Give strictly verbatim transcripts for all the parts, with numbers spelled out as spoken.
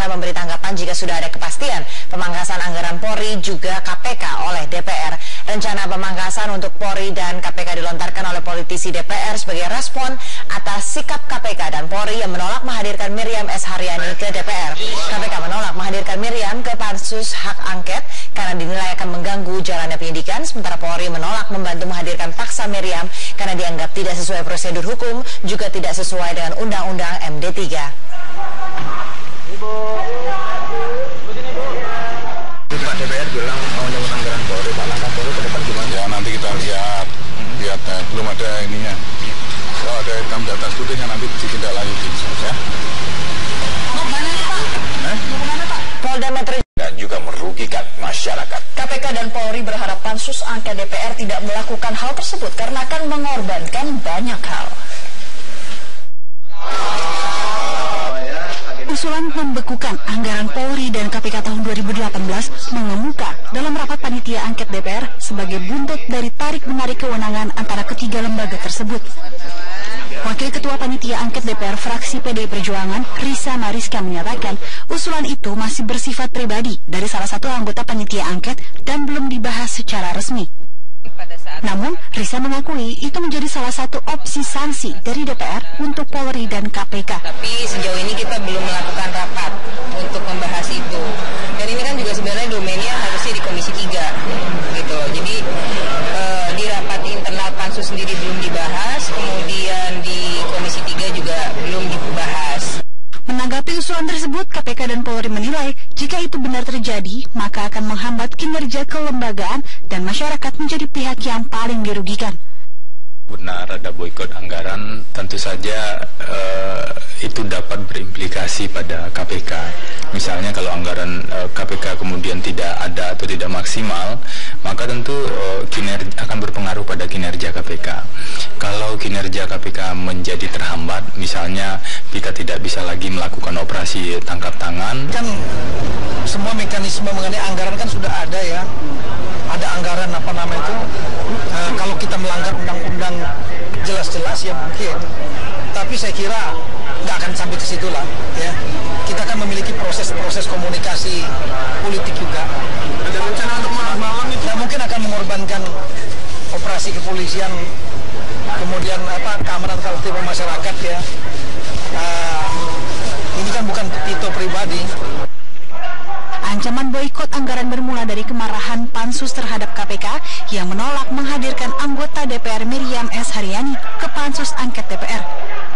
memberi tanggapan jika sudah ada kepastian pemangkasan anggaran Polri juga K P K oleh D P R. Rencana pemangkasan untuk Polri dan K P K dilontarkan oleh politisi D P R sebagai respon atas sikap K P K dan Polri yang menolak menghadirkan Miriam S. Haryani ke D P R. K P K menolak menghadirkan Miriam ke Pansus Hak Angket karena dinilai akan mengganggu jalannya penyidikan, sementara Polri menolak membantu menghadirkan paksa Miriam karena dianggap tidak sesuai prosedur hukum, juga tidak sesuai dengan Undang-Undang M D tiga. Ibu. Pak D P R bilang mau nyebut anggaran Polri, Pak langkah Polri ke depan gimana? Ya nanti kita lihat, lihat eh, belum ada ininya. Kalau ada hitam di atas putihnya nanti ditindaklanjuti ya. Mau kemana nih Pak? Eh? Mau kemana Pak? Polda Metro Dan juga merugikan masyarakat. K P K dan Polri berharap Pansus Angket D P R tidak melakukan hal tersebut karena akan mengorbankan banyak hal. Usulan membekukan anggaran Polri dan K P K tahun dua ribu delapan belas mengemuka dalam rapat panitia angket D P R sebagai buntut dari tarik-menarik kewenangan antara ketiga lembaga tersebut. Wakil Ketua Panitia Angket D P R fraksi P D I Perjuangan, Risa Mariska menyatakan usulan itu masih bersifat pribadi dari salah satu anggota panitia angket dan belum dibahas secara resmi. Namun, Risa mengakui itu menjadi salah satu opsi sanksi dari D P R untuk Polri dan K P K. Tapi sejauh ini kita belum melakukan rapat untuk membahas itu. Dan ini kan juga sebenarnya domainnya harusnya di Komisi tiga. Gitu. Jadi eh, di rapat internal Pansus sendiri belum dibahas, kemudian di Komisi tiga juga belum dibahas. Menanggapi usulan tersebut, K P K dan Polri menilai jika itu benar terjadi, maka akan menghambat kinerja kelembagaan dan masyarakat menjadi pihak yang paling dirugikan. Benar ada boikot anggaran, tentu saja uh, itu dapat berimplikasi pada K P K. Misalnya kalau anggaran uh, K P K kemudian tidak ada atau tidak maksimal, maka tentu uh, kinerja akan berpengaruh pada kinerja K P K. Kalau kinerja K P K menjadi terhambat, misalnya kita tidak bisa lagi melakukan operasi tangkap tangan. Kan semua mekanisme mengenai anggaran kan sudah ada ya. Ada anggaran apa nama itu, uh, kalau kita melanggar undang-undang jelas-jelas ya mungkin, tapi saya kira nggak akan sampai ke situ lah ya. Kita kan memiliki proses-proses komunikasi politik juga. Ada rencana untuk malam-malam itu? Nah, mungkin akan mengorbankan operasi kepolisian, kemudian apa keamanan tertib masyarakat ya. Uh, ini kan bukan Tito pribadi. Ancaman boikot anggaran bermula dari kemarahan Pansus terhadap K P K yang menolak menghadirkan anggota D P R Miriam S. Haryani ke Pansus Angket D P R.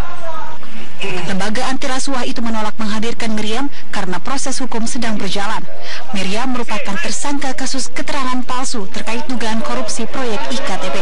Lembaga anti rasuah itu menolak menghadirkan Miriam karena proses hukum sedang berjalan. Miriam merupakan tersangka kasus keterangan palsu terkait dugaan korupsi proyek I K T P.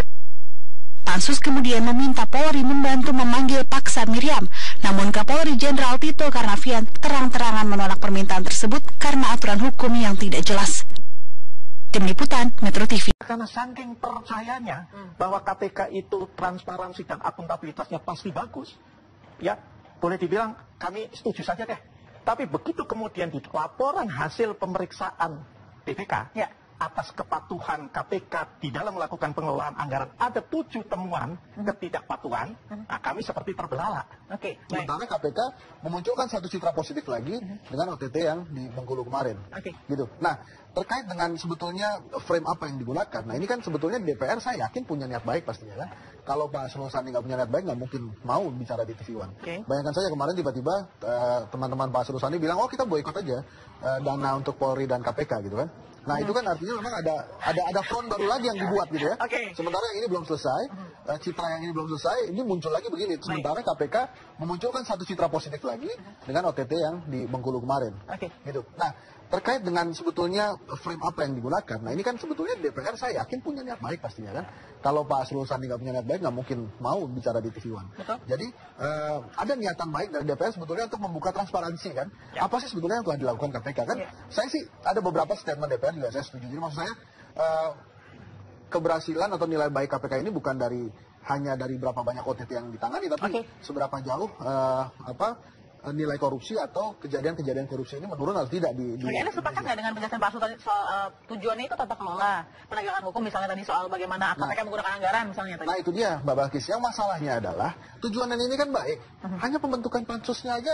Pansus kemudian meminta Polri membantu memanggil paksa Miriam, namun Kapolri Jenderal Tito Karnavian terang-terangan menolak permintaan tersebut karena aturan hukum yang tidak jelas. Tim Liputan Metro T V. Karena saking percayanya bahwa K P K itu transparansi dan akuntabilitasnya pasti bagus, ya boleh dibilang kami setuju saja deh. Tapi begitu kemudian di laporan hasil pemeriksaan B P K, ya, atas kepatuhan K P K di dalam melakukan pengelolaan anggaran ada tujuh temuan ketidakpatuhan, nah kami seperti terbelalak. Oke. Sementara K P K memunculkan satu citra positif lagi dengan O T T yang di Bengkulu kemarin. Oke. Gitu. Nah, terkait dengan sebetulnya frame apa yang digunakan, nah ini kan sebetulnya D P R saya yakin punya niat baik pastinya kan. Kalau Pak Arsul Sani nggak punya niat baik, nggak mungkin mau bicara di T V One. Okay. Bayangkan saja kemarin tiba-tiba uh, teman-teman Pak Arsul Sani bilang, oh kita boikot aja uh, dana untuk Polri dan K P K gitu kan. Nah hmm. itu kan artinya memang ada ada ada front baru lagi yang dibuat gitu ya. Okay. Sementara yang ini belum selesai, uh, citra yang ini belum selesai, ini muncul lagi begini. Sementara K P K memunculkan satu citra positif lagi dengan O T T yang di Bengkulu kemarin. Oke. Gitu. Nah, terkait dengan sebetulnya frame apa yang digunakan, nah ini kan sebetulnya D P R saya yakin punya niat baik pastinya kan. Kalau Pak Arsul Sani nggak punya niat baik, nggak mungkin mau bicara di T V One. Betul. Jadi uh, ada niatan baik dari D P R sebetulnya untuk membuka transparansi kan. Ya. Apa sih sebetulnya yang telah dilakukan K P K kan? Ya. Saya sih ada beberapa statement D P R juga saya setuju. Jadi maksud saya uh, keberhasilan atau nilai baik K P K ini bukan dari hanya dari berapa banyak O T T yang ditangani, tapi okay. seberapa jauh uh, apa nilai korupsi atau kejadian-kejadian korupsi ini menurun atau tidak di... di Oke, Anda sepakat nggak dengan penjelasan Pak Arsul tadi soal uh, tujuannya itu tata kelola penegakan hukum, misalnya tadi soal bagaimana K P K nah, menggunakan anggaran misalnya tadi. Nah itu dia Mbak Balkis, yang masalahnya adalah tujuan ini kan baik, uh-huh. hanya pembentukan pansusnya aja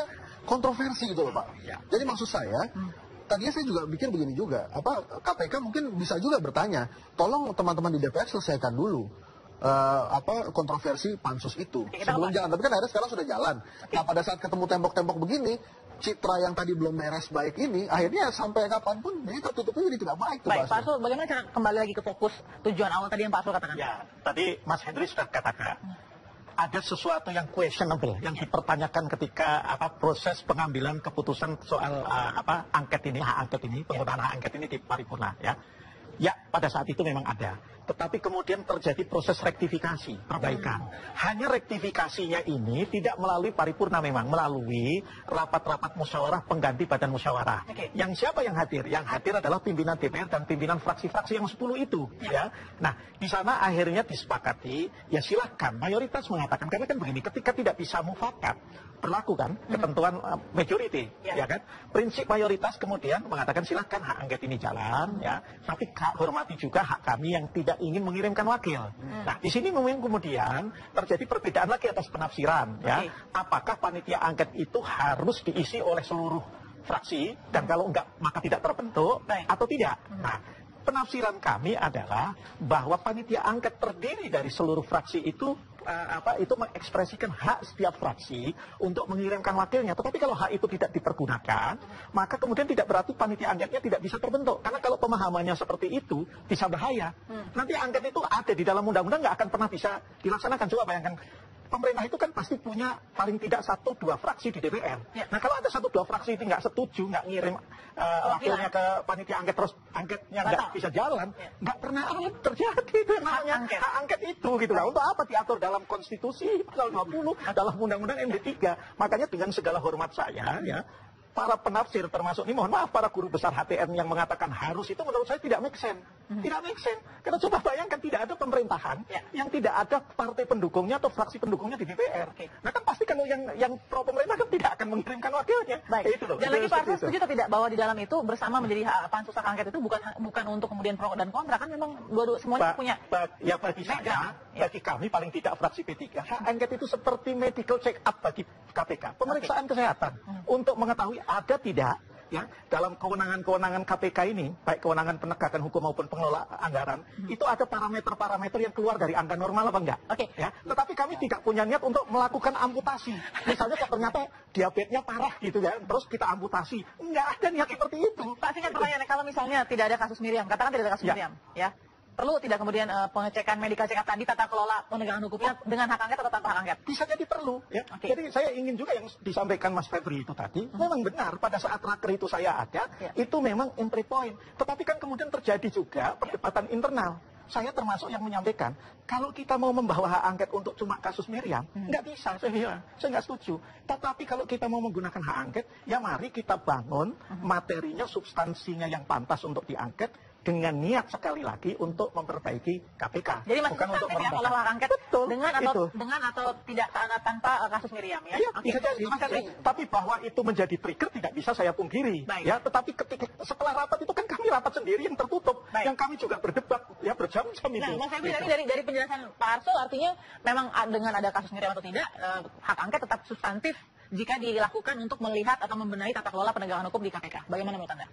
kontroversi gitu loh Pak. Ya. Jadi maksud saya, hmm. tadinya saya juga pikir begini juga, apa K P K mungkin bisa juga bertanya, tolong teman-teman di D P R selesaikan dulu uh, apa kontroversi pansus itu ya, sebelum jalan. Tapi kan akhirnya sekarang sudah jalan. Okay. Nah pada saat ketemu tembok-tembok begini, citra yang tadi belum beres baik ini, akhirnya sampai kapanpun ini tertutupnya jadi tidak baik. Baik, Pak Arsul, bagaimana cara kembali lagi ke fokus tujuan awal tadi yang Pak Arsul katakan? Ya, tadi Mas Henry sudah katakan. Hmm. Ada sesuatu yang questionable yang dipertanyakan ketika apa proses pengambilan keputusan soal uh, apa angket ini, hak angket ini, penggunaan hak angket ini di paripurna ya. Ya, pada saat itu memang ada. Tetapi kemudian terjadi proses rektifikasi, perbaikan. Hanya rektifikasinya ini tidak melalui paripurna memang, melalui rapat-rapat musyawarah pengganti badan musyawarah. Okay. Yang siapa yang hadir? Yang hadir adalah pimpinan D P R dan pimpinan fraksi-fraksi yang sepuluh itu. Ya. ya. Nah, di sana akhirnya disepakati, ya silahkan. Mayoritas mengatakan, karena kan begini, ketika tidak bisa mufakat, berlaku kan ketentuan uh, majority, ya. ya kan? Prinsip mayoritas kemudian mengatakan silahkan hak angket ini jalan, ya. Tapi hormati juga hak kami yang tidak ingin mengirimkan wakil. Hmm. Nah, di sini mungkin kemudian terjadi perbedaan lagi atas penafsiran, ya. Okay. Apakah panitia angket itu harus diisi oleh seluruh fraksi dan kalau enggak maka tidak terbentuk Baik. atau tidak? Hmm. Nah, penafsiran kami adalah bahwa panitia angket terdiri dari seluruh fraksi itu uh, apa itu mengekspresikan hak setiap fraksi untuk mengirimkan wakilnya. Tetapi kalau hak itu tidak dipergunakan, maka kemudian tidak berarti panitia angketnya tidak bisa terbentuk. Karena kalau pemahamannya seperti itu bisa bahaya. Hmm. Nanti angket itu ada di dalam undang-undang nggak akan pernah bisa dilaksanakan. Coba bayangkan. Pemerintah itu kan pasti punya paling tidak satu dua fraksi di D P R. Ya. Nah kalau ada satu dua fraksi itu nggak setuju, nggak ngirim uh, wakilnya ke panitia angket terus angketnya nggak bisa jalan, ya. nggak pernah ada terjadi itu yang namanya hak angket. hak angket itu gitu lah. Untuk apa diatur dalam konstitusi pasal dua puluh dalam undang-undang M D tiga. Makanya dengan segala hormat saya ya. Para penafsir termasuk ini mohon maaf para guru besar H T M yang mengatakan harus itu menurut saya tidak make sense. Hmm. Tidak make sense. Karena coba bayangkan tidak ada pemerintahan ya. yang tidak ada partai pendukungnya atau fraksi pendukungnya di D P R. Okay. Nah kan pasti kalau yang yang pro pemerintah kan tidak akan mengirimkan wakilnya. Baik. Ya, itu loh. Dan lagi Pak Arsul setuju atau tidak bahwa di dalam itu bersama menjadi pansus hak angket itu bukan bukan untuk kemudian pro dan kontra kan memang dua-dua semuanya ba punya. Ba ya bagi saya, ya. bagi kami paling tidak fraksi P tiga hak angket itu seperti medical check up bagi K P K, pemeriksaan okay. kesehatan hmm. untuk mengetahui ada tidak ya dalam kewenangan-kewenangan K P K ini baik kewenangan penegakan hukum maupun pengelola anggaran hmm. itu ada parameter-parameter yang keluar dari angka normal apa enggak? Oke. Okay. Ya, tetapi kami tidak punya niat untuk melakukan amputasi. Misalnya kalau ternyata diabetesnya parah gitu ya, terus kita amputasi. Enggak ada niat seperti itu. Pak, singkat pertanyaannya, kalau misalnya tidak ada kasus Miriam, katakan tidak ada kasus ya. Miriam, ya. Perlu tidak kemudian uh, pengecekan medical check up tadi tata kelola penegakan hukumnya dengan hak angket atau tanpa hak angket? Bisa jadi perlu. Ya. Okay. Jadi saya ingin juga yang disampaikan Mas Febri itu tadi, hmm. memang benar pada saat raker itu saya ada, ya. itu memang entry point. Tetapi kan kemudian terjadi juga perdebatan ya. internal. Saya termasuk yang menyampaikan, kalau kita mau membawa hak angket untuk cuma kasus Miriam, hmm. nggak bisa, saya bilang, saya nggak setuju. Tetapi kalau kita mau menggunakan hak angket, ya mari kita bangun hmm. materinya, substansinya yang pantas untuk diangket, dengan niat sekali lagi untuk memperbaiki K P K. Jadi masih bukan untuk ya kalau hak angket betul dengan atau itu. dengan atau tidak tanpa uh, kasus Miriam ya. Iya, okay. bisa jadi. Ya. Tapi bahwa itu menjadi trigger tidak bisa saya pungkiri. Baik. Ya, tetapi ketika setelah rapat itu kan kami rapat sendiri yang tertutup, Baik. yang kami juga berdebat ya berjam-jam itu. Nah, Mas Febri gitu. dari dari penjelasan Pak Arsul artinya memang dengan ada kasus Miriam atau tidak uh, hak angket tetap substantif jika dilakukan untuk melihat atau membenahi tata kelola penegakan hukum di K P K. Bagaimana menurut Anda?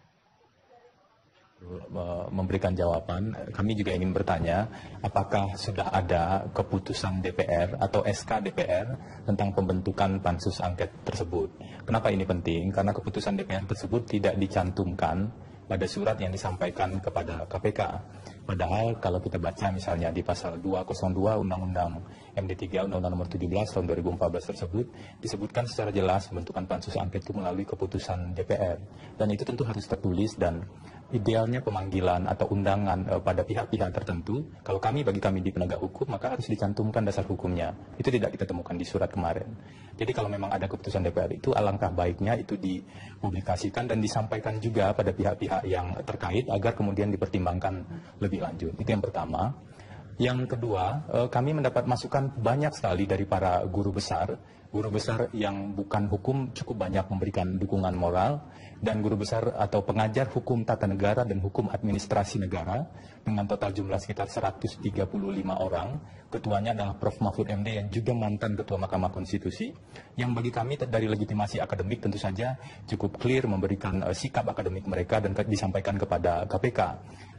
Memberikan jawaban, kami juga ingin bertanya apakah sudah ada keputusan D P R atau S K D P R tentang pembentukan pansus angket tersebut. Kenapa ini penting? Karena keputusan D P R tersebut tidak dicantumkan pada surat yang disampaikan kepada K P K. Padahal kalau kita baca misalnya di pasal dua nol dua Undang-Undang M D tiga Undang-Undang Nomor tujuh belas Tahun dua ribu empat belas tersebut disebutkan secara jelas pembentukan pansus angket itu melalui keputusan D P R. Dan itu tentu harus tertulis dan idealnya pemanggilan atau undangan uh, pada pihak-pihak tertentu. Kalau kami bagi kami di penegak hukum maka harus dicantumkan dasar hukumnya. Itu tidak kita temukan di surat kemarin. Jadi kalau memang ada keputusan D P R itu alangkah baiknya itu dipublikasikan dan disampaikan juga pada pihak-pihak yang terkait agar kemudian dipertimbangkan lebih lanjut. Itu yang pertama. Yang kedua, eh, kami mendapat masukan banyak sekali dari para guru besar. Guru besar yang bukan hukum cukup banyak memberikan dukungan moral, dan guru besar atau pengajar hukum tata negara dan hukum administrasi negara dengan total jumlah sekitar seratus tiga puluh lima orang. Ketuanya adalah Profesor Mahfud M D yang juga mantan Ketua Mahkamah Konstitusi, yang bagi kami dari legitimasi akademik tentu saja cukup clear memberikan uh, sikap akademik mereka dan disampaikan kepada K P K.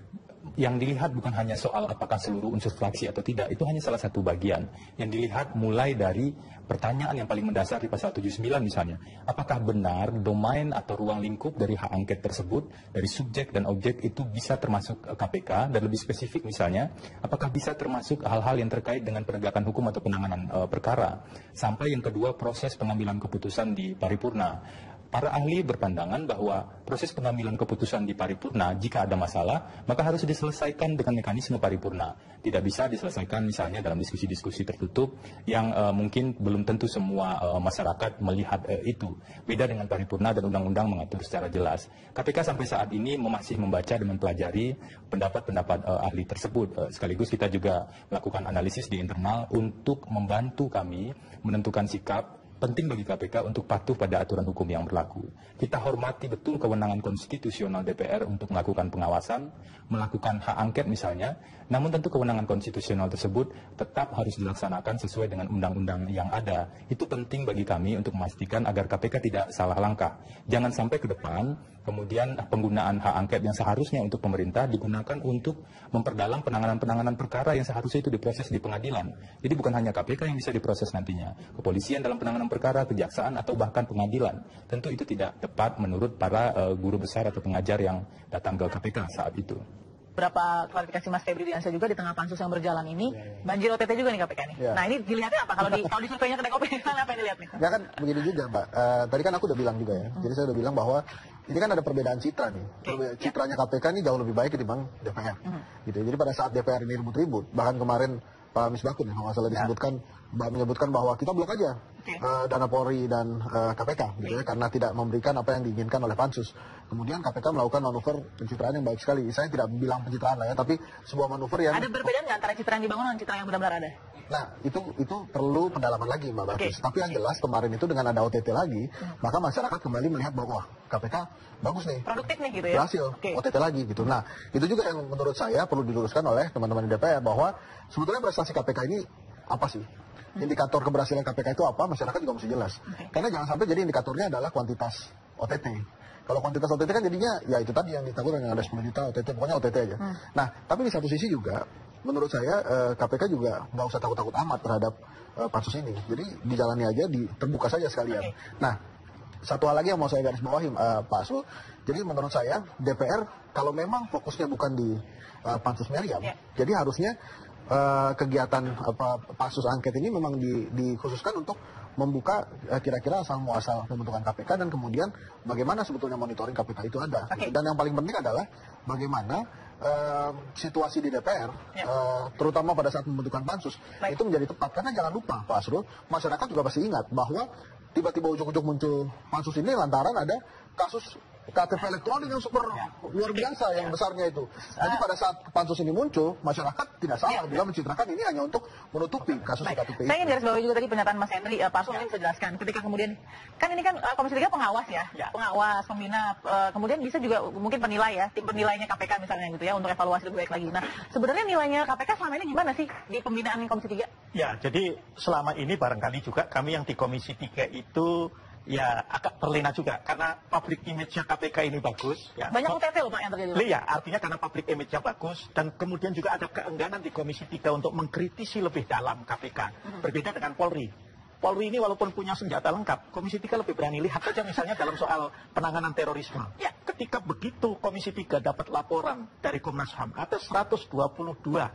Yang dilihat bukan hanya soal apakah seluruh unsur fraksi atau tidak, itu hanya salah satu bagian. Yang dilihat mulai dari pertanyaan yang paling mendasar di pasal tujuh puluh sembilan misalnya. Apakah benar domain atau ruang lingkup dari hak angket tersebut, dari subjek dan objek itu bisa termasuk K P K, dan lebih spesifik misalnya, apakah bisa termasuk hal-hal yang terkait dengan penegakan hukum atau penanganan uh, perkara. Sampai yang kedua, proses pengambilan keputusan di paripurna. Para ahli berpandangan bahwa proses pengambilan keputusan di paripurna, jika ada masalah, maka harus diselesaikan dengan mekanisme paripurna. Tidak bisa diselesaikan misalnya dalam diskusi-diskusi tertutup yang uh, mungkin belum tentu semua uh, masyarakat melihat uh, itu. Beda dengan paripurna dan undang-undang mengatur secara jelas. K P K sampai saat ini masih membaca dan mempelajari pendapat-pendapat uh, ahli tersebut. Uh, sekaligus kita juga melakukan analisis di internal untuk membantu kami menentukan sikap. Penting bagi K P K untuk patuh pada aturan hukum yang berlaku. Kita hormati betul kewenangan konstitusional D P R untuk melakukan pengawasan, melakukan hak angket misalnya, namun tentu kewenangan konstitusional tersebut tetap harus dilaksanakan sesuai dengan undang-undang yang ada. Itu penting bagi kami untuk memastikan agar K P K tidak salah langkah. Jangan sampai ke depan, kemudian penggunaan hak angket yang seharusnya untuk pemerintah digunakan untuk memperdalam penanganan-penanganan perkara yang seharusnya itu diproses di pengadilan. Jadi bukan hanya K P K yang bisa diproses nantinya, kepolisian dalam penanganan perkara, kejaksaan, atau bahkan pengadilan. Tentu itu tidak tepat menurut para uh, guru besar atau pengajar yang datang ke K P K saat itu. Beberapa klarifikasi Mas Febri Diansyah juga di tengah pansus yang berjalan ini, banjir O T T juga nih K P K nih. Ya. Nah ini dilihatnya apa kalau di kalau di surveinya kedai kopi apa yang dilihat nih? Ya kan begini juga Mbak. Uh, tadi kan aku udah bilang juga ya. Hmm. Jadi saya udah bilang bahwa ini kan ada perbedaan citra nih. Okay. Citranya K P K ini jauh lebih baik ketimbang D P R. Hmm. Gitu. Jadi pada saat D P R ini ribut-ribut, bahkan kemarin Pak Misbakun ya, kalau masalah disebutkan, ya. menyebutkan bahwa kita blok aja okay. uh, dana Polri dan uh, K P K, gitu ya, karena tidak memberikan apa yang diinginkan oleh Pansus. Kemudian K P K melakukan manuver pencitraan yang baik sekali. Saya tidak bilang pencitraan lah ya, tapi sebuah manuver yang... Ada perbedaan nggak antara citra yang dibangun dan citra yang benar-benar ada? Nah, itu itu perlu pendalaman lagi Mbak Bagus. Okay. Tapi yang jelas kemarin itu dengan ada O T T lagi, hmm. maka masyarakat kembali melihat bahwa K P K bagus nih. Produktif nih gitu ya? Berhasil, okay. O T T lagi gitu. Nah, itu juga yang menurut saya perlu diluruskan oleh teman-teman di D P R, bahwa sebetulnya prestasi K P K ini apa sih? Indikator keberhasilan K P K itu apa? Masyarakat juga mesti jelas. Okay. Karena jangan sampai jadi indikatornya adalah kuantitas O T T. Kalau kuantitas O T T kan jadinya ya itu tadi yang ditakutkan yang ada sepuluh juta O T T, pokoknya O T T aja. Hmm. Nah, tapi di satu sisi juga menurut saya eh, K P K juga nggak usah takut-takut amat terhadap eh, pansus ini. Jadi dijalani aja, di, terbuka saja sekalian. Okay. Nah, satu hal lagi yang mau saya garis bawahi eh, Pak Asul. Jadi menurut saya D P R kalau memang fokusnya bukan di eh, pansus Meriam, yeah. jadi harusnya Uh, kegiatan apa pansus angket ini memang di, dikhususkan untuk membuka uh, kira-kira asal muasal pembentukan K P K dan kemudian bagaimana sebetulnya monitoring K P K itu ada. Okay. Dan yang paling penting adalah bagaimana uh, situasi di D P R, yeah. uh, terutama pada saat pembentukan pansus, Baik. itu menjadi tepat. Karena jangan lupa Pak Asrul, masyarakat juga pasti ingat bahwa tiba-tiba ujuk-ujuk muncul pansus ini lantaran ada kasus K T P elektronik yang super ya. luar biasa yang besarnya itu. Jadi pada saat pansus ini muncul, masyarakat tidak salah ya. bila mencitrakan ini hanya untuk menutupi kasus Baik. K T P. Saya ingin garis bawahi juga tadi pernyataan Mas Henry, uh, Pak Asul mungkin bisa jelaskan. Ketika kemudian kan ini kan uh, Komisi tiga pengawas ya, ya. pengawas, pembina, uh, kemudian bisa juga mungkin penilai ya, tim penilainya K P K misalnya gitu ya untuk evaluasi lebih baik lagi. Nah, sebenarnya nilainya K P K selama ini gimana sih di pembinaan Komisi tiga? Ya, jadi selama ini barangkali juga kami yang di Komisi tiga itu ya agak terlena juga karena public image-nya K P K ini bagus. Ya. Banyak U T T loh Pak yang terjadi. Iya, artinya karena public image-nya bagus dan kemudian juga ada keengganan di Komisi tiga untuk mengkritisi lebih dalam K P K. Hmm. Berbeda dengan Polri. Polri ini walaupun punya senjata lengkap, Komisi tiga lebih berani lihat saja misalnya dalam soal penanganan terorisme. Ya, ketika begitu Komisi tiga dapat laporan dari Komnas H A M ada seratus dua puluh dua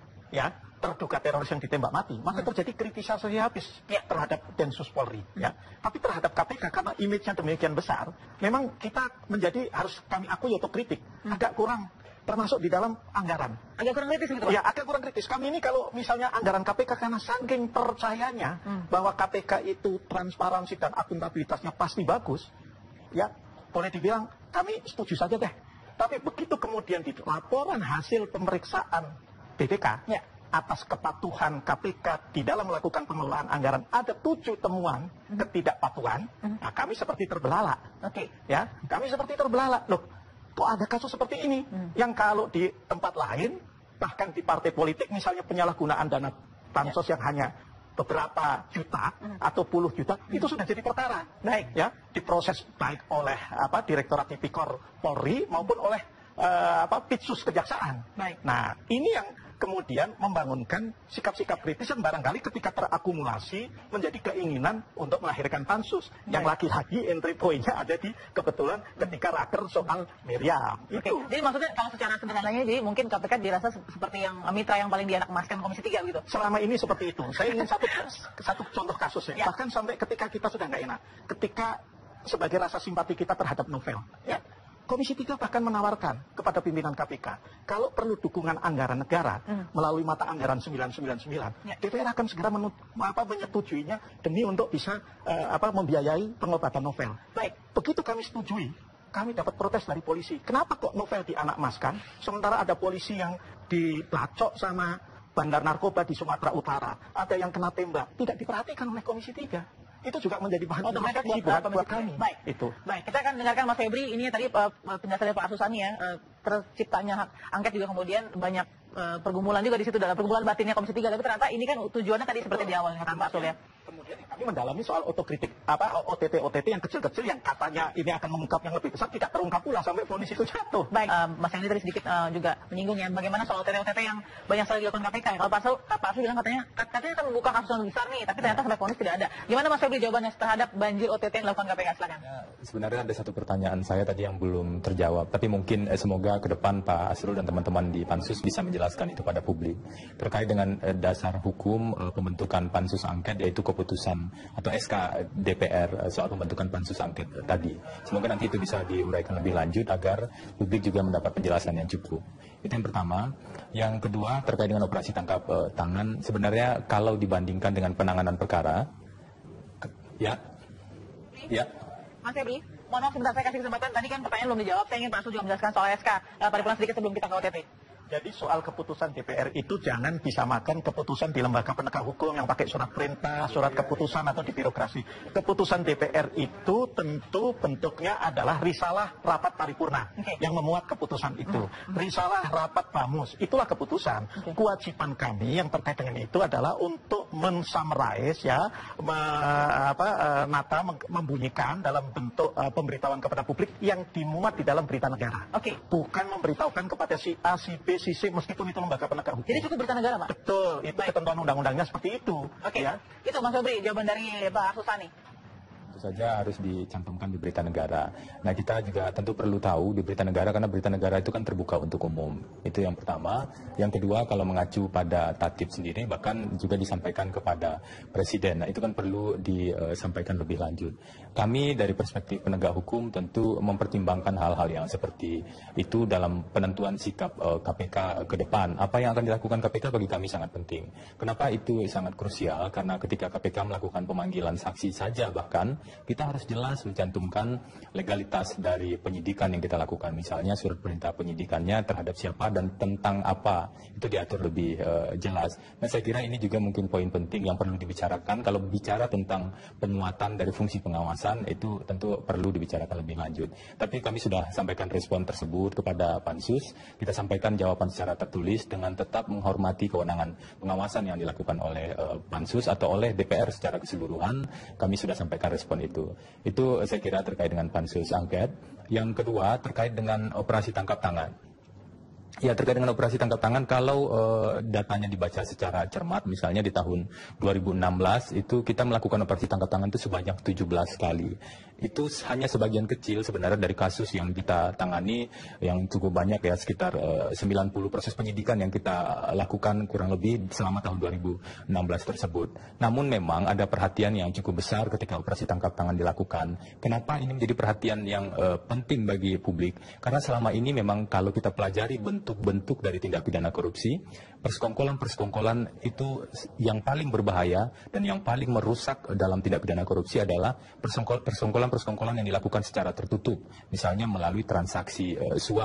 ya terduga teroris yang ditembak mati, maka terjadi kritisasi habis ya. terhadap Densus Polri. Ya. Tapi terhadap K P K karena image-nya demikian besar, memang kita menjadi harus kami akui otokritik, hmm. agak kurang termasuk di dalam anggaran. Agak kurang kritis gitu Pak? Ya, agak kurang kritis. Kami ini kalau misalnya anggaran K P K karena saking percayanya hmm. bahwa K P K itu transparansi dan akuntabilitasnya pasti bagus, ya boleh dibilang kami setuju saja deh. Tapi begitu kemudian di laporan hasil pemeriksaan B P K, ya. atas kepatuhan K P K di dalam melakukan pengelolaan anggaran ada tujuh temuan ketidakpatuhan, nah kami seperti terbelalak. Oke. Ya, kami seperti terbelalak. Loh, kok ada kasus seperti ini? Hmm. Yang kalau di tempat lain, bahkan di partai politik misalnya penyalahgunaan dana bansos ya. yang hanya beberapa juta hmm. atau puluh juta hmm. itu sudah jadi perkara. Baik, ya, diproses baik oleh apa Direktorat Tipikor Polri maupun oleh uh, apa Pitsus Kejaksaan. Baik. Nah, ini yang kemudian membangunkan sikap-sikap kritis yang barangkali ketika terakumulasi menjadi keinginan untuk melahirkan pansus. Baik. Yang lagi-lagi entry point-nya ada di kebetulan ketika raker soal Miriam. Oke. Itu. Jadi maksudnya kalau secara sederhananya jadi mungkin K P K dirasa seperti yang mitra yang paling dianakmaskan Komisi tiga gitu. Selama ini seperti itu. Saya ingin satu satu contoh kasusnya. Ya. Bahkan sampai ketika kita sudah nggak enak. Ketika sebagai rasa simpati kita terhadap novel. Ya. Komisi tiga bahkan menawarkan kepada pimpinan K P K, kalau perlu dukungan anggaran negara hmm. melalui mata anggaran sembilan sembilan sembilan, ya. D P R akan segera menut, apa, menyetujuinya demi untuk bisa uh, apa, membiayai pengobatan novel. Baik, begitu kami setujui, kami dapat protes dari polisi. Kenapa kok novel dianakmaskan, sementara ada polisi yang dibacok sama bandar narkoba di Sumatera Utara, ada yang kena tembak, tidak diperhatikan oleh Komisi tiga. Itu juga menjadi bahan oh, buat, buat, buat kami. Baik, itu. Baik, kita akan dengarkan Mas Febri. Ini tadi uh, penjelasan dari Pak Arsusani ya, uh, terciptanya hak angket juga kemudian banyak uh, pergumulan juga di situ dalam pergumulan batinnya Komisi tiga. Tapi ternyata ini kan tujuannya tadi seperti di awal kata Pak Arsul ya. Kemudian kami mendalami soal otokritik, apa O T T O T T yang kecil-kecil yang katanya ini akan mengungkap yang lebih besar, tidak terungkap pula sampai vonis itu jatuh. Baik, uh, Mas Henry tadi sedikit uh, juga menyinggung ya bagaimana soal O T T O T T yang banyak sekali dilakukan K P K. Kalau Pak Arsul, Pak Arsul bilang katanya katanya akan membuka kasus yang besar nih, tapi ternyata sampai vonis tidak ada. Gimana Mas Febri jawabannya terhadap banjir O T T yang dilakukan K P K? Silakan. Ya, sebenarnya ada satu pertanyaan saya tadi yang belum terjawab, tapi mungkin eh, semoga ke depan Pak Asrul dan teman-teman di Pansus bisa menjelaskan itu pada publik terkait dengan eh, dasar hukum eh, pembentukan pansus angket, yaitu keputusan atau S K D P R eh, soal pembentukan pansus angket eh, tadi. Semoga nanti itu bisa diuraikan lebih lanjut agar publik juga mendapat penjelasan yang cukup. Itu yang pertama. Yang kedua terkait dengan operasi tangkap eh, tangan, sebenarnya kalau dibandingkan dengan penanganan perkara, ya, ya. Mas Febri, mohon maaf sebentar saya kasih kesempatan. Tadi kan pertanyaan belum dijawab. Saya ingin Pak Arsul juga menjelaskan soal S K uh, paripurna sedikit sebelum kita ke O T T. Jadi soal keputusan D P R itu jangan disamakan keputusan di lembaga penegak hukum yang pakai surat perintah, surat keputusan atau di birokrasi. Keputusan D P R itu tentu bentuknya adalah risalah rapat paripurna okay. yang memuat keputusan itu. Hmm. Risalah rapat bamus, itulah keputusan. Okay. Kewajiban kami yang terkait dengan itu adalah untuk mensummarize ya, me, apa, uh, nata membunyikan dalam bentuk uh, pemberitahuan kepada publik yang dimuat di dalam berita negara. Okay. Bukan memberitahukan kepada si A, si B, sisi meskipun itu lembaga penegak hukum. Jadi cukup berita negara, Pak? Betul, itu baik. Ketentuan undang-undangnya seperti itu. Oke, ya. Itu Mas Febri, jawaban dari Pak Arsusani. Tentu saja harus dicantumkan di berita negara. Nah, kita juga tentu perlu tahu di berita negara karena berita negara itu kan terbuka untuk umum. Itu yang pertama. Yang kedua, kalau mengacu pada tatib sendiri bahkan juga disampaikan kepada presiden. Nah, itu kan perlu disampaikan lebih lanjut. Kami dari perspektif penegak hukum tentu mempertimbangkan hal-hal yang seperti itu dalam penentuan sikap uh, K P K ke depan. Apa yang akan dilakukan K P K bagi kami sangat penting. Kenapa itu sangat krusial? Karena ketika K P K melakukan pemanggilan saksi saja bahkan kita harus jelas mencantumkan legalitas dari penyidikan yang kita lakukan. Misalnya surat perintah penyidikannya terhadap siapa dan tentang apa. Itu diatur lebih uh, jelas. Nah, saya kira ini juga mungkin poin penting yang perlu dibicarakan. Kalau bicara tentang penguatan dari fungsi pengawasan, itu tentu perlu dibicarakan lebih lanjut. Tapi kami sudah sampaikan respon tersebut kepada Pansus. Kita sampaikan jawaban secara tertulis dengan tetap menghormati kewenangan pengawasan yang dilakukan oleh uh, Pansus atau oleh D P R secara keseluruhan. Kami sudah sampaikan respon itu. Itu saya kira terkait dengan pansus angket. Yang kedua terkait dengan operasi tangkap tangan. Ya, terkait dengan operasi tangkap tangan, kalau uh, datanya dibaca secara cermat, misalnya di tahun dua ribu enam belas itu kita melakukan operasi tangkap tangan itu sebanyak tujuh belas kali. Itu hanya sebagian kecil sebenarnya dari kasus yang kita tangani, yang cukup banyak ya, sekitar uh, sembilan puluh proses penyidikan yang kita lakukan kurang lebih selama tahun dua ribu enam belas tersebut. Namun memang ada perhatian yang cukup besar ketika operasi tangkap tangan dilakukan. Kenapa ini menjadi perhatian yang uh, penting bagi publik? Karena selama ini memang kalau kita pelajari bentuk bentuk dari tindak pidana korupsi, persekongkolan-persekongkolan itu yang paling berbahaya dan yang paling merusak dalam tindak pidana korupsi adalah persekongkolan-persekongkolan yang dilakukan secara tertutup, misalnya melalui transaksi uh, suap.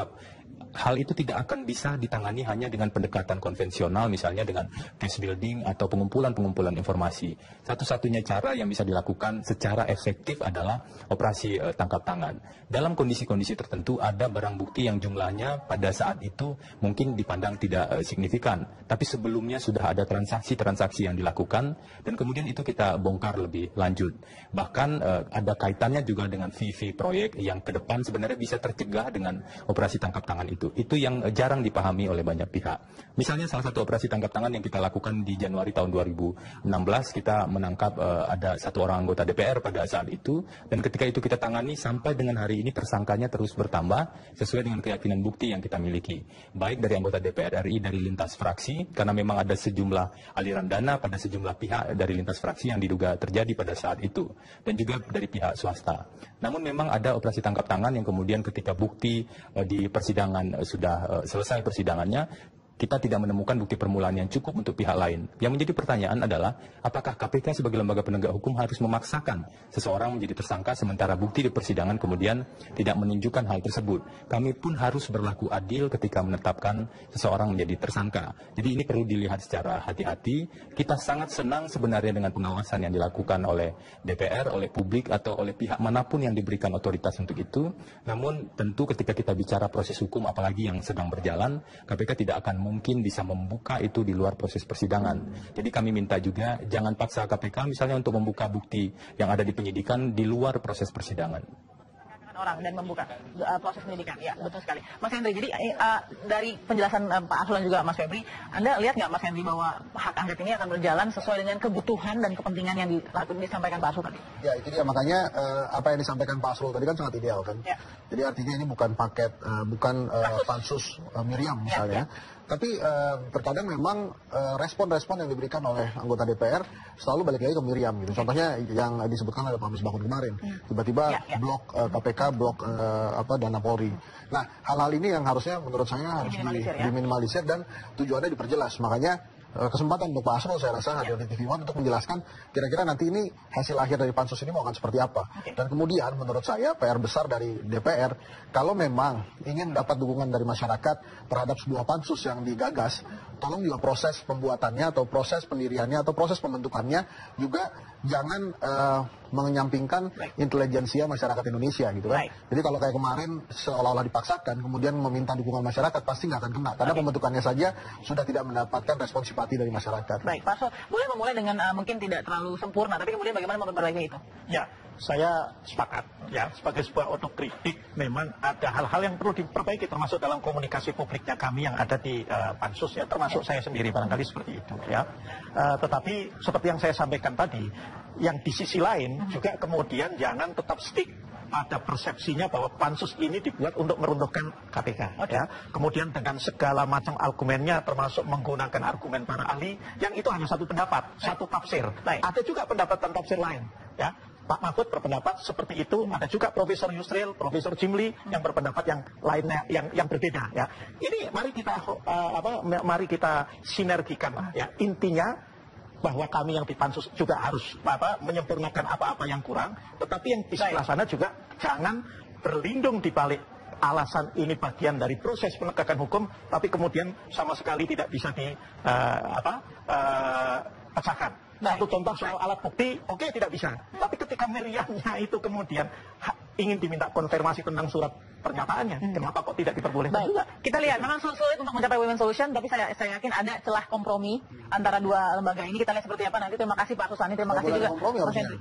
hal itu tidak akan bisa ditangani hanya dengan pendekatan konvensional, misalnya dengan case building atau pengumpulan-pengumpulan informasi. Satu-satunya cara yang bisa dilakukan secara efektif adalah operasi uh, tangkap tangan. Dalam kondisi-kondisi tertentu ada barang bukti yang jumlahnya pada saat itu mungkin dipandang tidak uh, signifikan, tapi sebelumnya sudah ada transaksi-transaksi yang dilakukan dan kemudian itu kita bongkar lebih lanjut. Bahkan uh, ada kaitannya juga dengan V V proyek yang ke depan sebenarnya bisa tercegah dengan operasi tangkap tangan itu. Itu yang jarang dipahami oleh banyak pihak. Misalnya salah satu operasi tangkap tangan yang kita lakukan di Januari tahun dua ribu enam belas, kita menangkap uh, ada satu orang anggota D P R pada saat itu, dan ketika itu kita tangani sampai dengan hari ini tersangkanya terus bertambah sesuai dengan keyakinan bukti yang kita miliki. Baik dari anggota D P R R I dari lintas fraksi, karena memang ada sejumlah aliran dana pada sejumlah pihak dari lintas fraksi yang diduga terjadi pada saat itu, dan juga dari pihak swasta. Namun memang ada operasi tangkap tangan yang kemudian ketika bukti uh, di persidangan sudah uh, selesai persidangannya, kita tidak menemukan bukti permulaan yang cukup untuk pihak lain. Yang menjadi pertanyaan adalah, apakah K P K sebagai lembaga penegak hukum harus memaksakan seseorang menjadi tersangka sementara bukti di persidangan kemudian tidak menunjukkan hal tersebut? Kami pun harus berlaku adil ketika menetapkan seseorang menjadi tersangka. Jadi ini perlu dilihat secara hati-hati. Kita sangat senang sebenarnya dengan pengawasan yang dilakukan oleh D P R, oleh publik, atau oleh pihak manapun yang diberikan otoritas untuk itu. Namun tentu ketika kita bicara proses hukum, apalagi yang sedang berjalan, K P K tidak akan mungkin bisa membuka itu di luar proses persidangan. Jadi kami minta juga jangan paksa K P K misalnya untuk membuka bukti yang ada di penyidikan di luar proses persidangan. Orang dan membuka uh, proses penyidikan, ya betul sekali, Mas Henry. Jadi uh, dari penjelasan uh, Pak Arsul dan juga Mas Febri, Anda lihat nggak Mas Henry bahwa hak angket ini akan berjalan sesuai dengan kebutuhan dan kepentingan yang disampaikan Pak Arsul tadi? Ya itu dia, makanya uh, apa yang disampaikan Pak Arsul tadi kan sangat ideal kan. Ya. Jadi artinya ini bukan paket, uh, bukan uh, pansus uh, Miriam misalnya. Ya, ya. Tapi uh, terkadang memang respon-respon uh, yang diberikan oleh anggota D P R selalu balik lagi ke Miriam gitu. Contohnya yang disebutkan oleh Pak Misbahun kemarin, tiba-tiba ya, ya. blok uh, K P K, blok uh, apa dana Polri. Nah, hal-hal ini yang harusnya menurut saya harus diminimalisir, di, ya? diminimalisir dan tujuannya diperjelas. Makanya kesempatan untuk Pak Arsul saya rasa hadir di T V One untuk menjelaskan kira-kira nanti ini hasil akhir dari pansus ini mau akan seperti apa. Okay. Dan kemudian menurut saya P R besar dari D P R kalau memang ingin dapat dukungan dari masyarakat terhadap sebuah pansus yang digagas, tolong juga proses pembuatannya atau proses pendiriannya atau proses pembentukannya juga jangan uh, menyampingkan intelijensia masyarakat Indonesia gitu kan. Baik. Jadi kalau kayak kemarin seolah-olah dipaksakan kemudian meminta dukungan masyarakat pasti nggak akan kena karena okay. pembentukannya saja sudah tidak mendapatkan respon simpati dari masyarakat. Baik, Pak Arsul, boleh memulai dengan uh, mungkin tidak terlalu sempurna, tapi kemudian bagaimana memperbaiki itu? Ya, saya sepakat. Ya, sebagai sebuah otokritik memang ada hal-hal yang perlu diperbaiki termasuk dalam komunikasi publiknya kami yang ada di uh, pansus ya, termasuk saya sendiri barangkali seperti itu ya. Uh, tetapi seperti yang saya sampaikan tadi, yang di sisi lain juga kemudian jangan tetap stick pada persepsinya bahwa pansus ini dibuat untuk meruntuhkan K P K. Okay. Ya. Kemudian dengan segala macam argumennya, termasuk menggunakan argumen para ahli, yang itu hanya satu pendapat, Baik. satu tafsir. Baik. Ada juga pendapat dan tafsir lain. Ya. Pak Mahfud berpendapat seperti itu, ada juga Profesor Yusril, Profesor Jimli yang berpendapat yang lainnya, yang yang berbeda. Ya. Ini mari kita uh, apa, mari kita sinergikan lah. Ya. Intinya bahwa kami yang di pansus juga harus apa, menyempurnakan apa-apa yang kurang, tetapi yang di sebelah sana juga jangan berlindung di balik alasan ini bagian dari proses penegakan hukum, tapi kemudian sama sekali tidak bisa di uh, apa uh, pecahkan. Satu contoh soal alat bukti, oke okay, tidak bisa. Tapi ketika Miriamnya itu kemudian ha, ingin diminta konfirmasi tentang surat pernyataannya, hmm. kenapa kok tidak diperbolehkan juga? Kita lihat, memang sulit untuk mencapai win-win solution, tapi saya saya yakin ada celah kompromi antara dua lembaga ini. Kita lihat seperti apa nanti. Terima kasih Pak Rusani, terima kasih juga Mas Henry.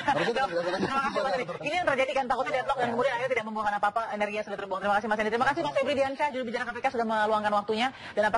Terima kasih Mas Henry. Ini yang terjadi kan, takutnya deadlock dan kemudian akhirnya tidak membuahkan apa-apa, energinya sudah terbuang. Terima kasih Mas Henry. Terima kasih Mas Febri Diansyah, juru bicara K P K sudah meluangkan waktunya. Dan